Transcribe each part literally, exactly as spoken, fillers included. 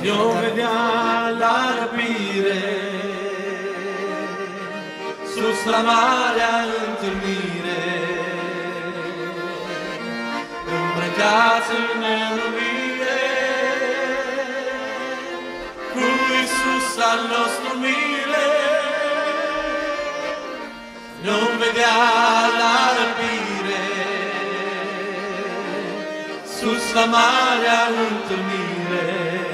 io vedea la rapire sus la marea întâlnire, îmbrăcați în nenumire, cu Iisus al nostru mire. Nu vedea la răpire sus la marea întâlnire,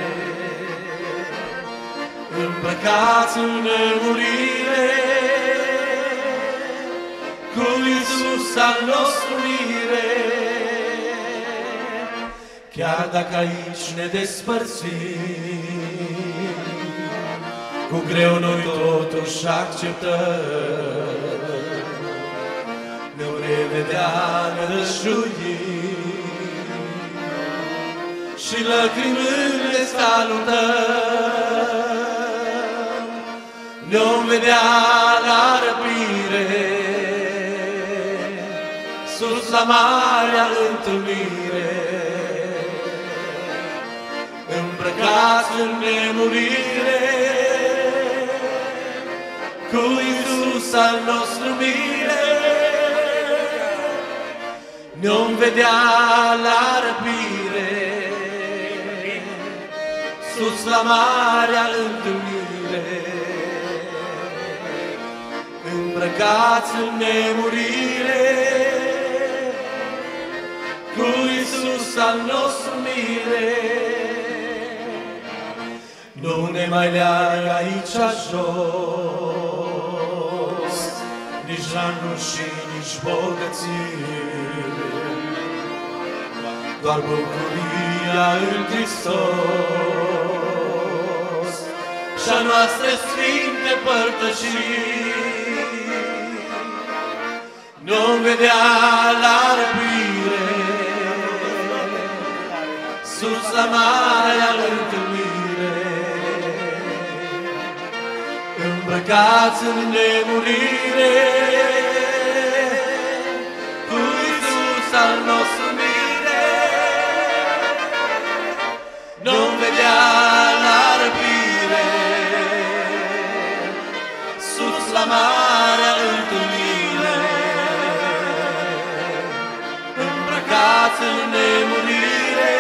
îmbrăcați în nemurire, cu Iisus al nostru mire. Chiar dacă aici ne despărțim, cu greu noi totuși acceptăm, ne-o revedea nădăjduim și lăcrimile salutăm. Ne-o vedea la răpire sus la marea întâlnire, îmbrăcați în nemurire, cu Iisus al nostru mire. Ne-om vedea la răpire sus la marea întâlnire, îmbrăcați în nemurire, cu Iisus al nostru mire. Nu ne mai leagă aici jos nici ranguri și nici bogății, doar bucuria în Hristos și-a noastre sfinte părtășii. Nu-mi vedea la răpire sus la marea întâlnire, îmbrăcați în nemurire, cu Iisus al nostru mire. Nu-mi vedea la răpire sus la marea întâlnire, îmbrăcați în nemurire,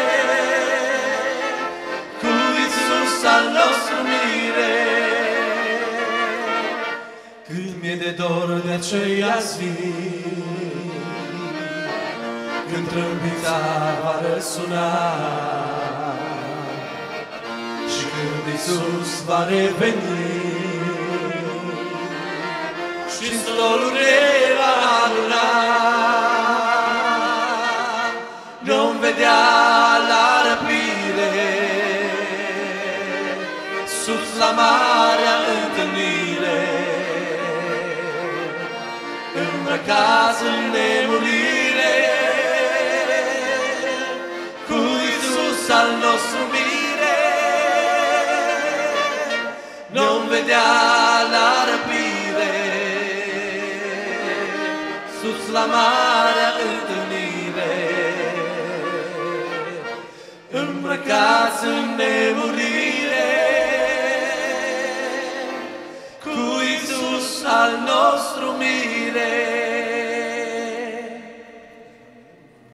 cu Iisus al nostru mire. Cât mi-e de dor de aceea zi, când trâmbița va răsuna și când Iisus va reveni și solurile va aduna. Nu-mi vedea la răpire sus la marea întâlnire, îmbrăcați în nemurire, cu Iisus al nostru mire. Nu-mi vedea la răpire sus la marea întâlnire, îmbrăcați în nemurire, cu Iisus al nostru mire.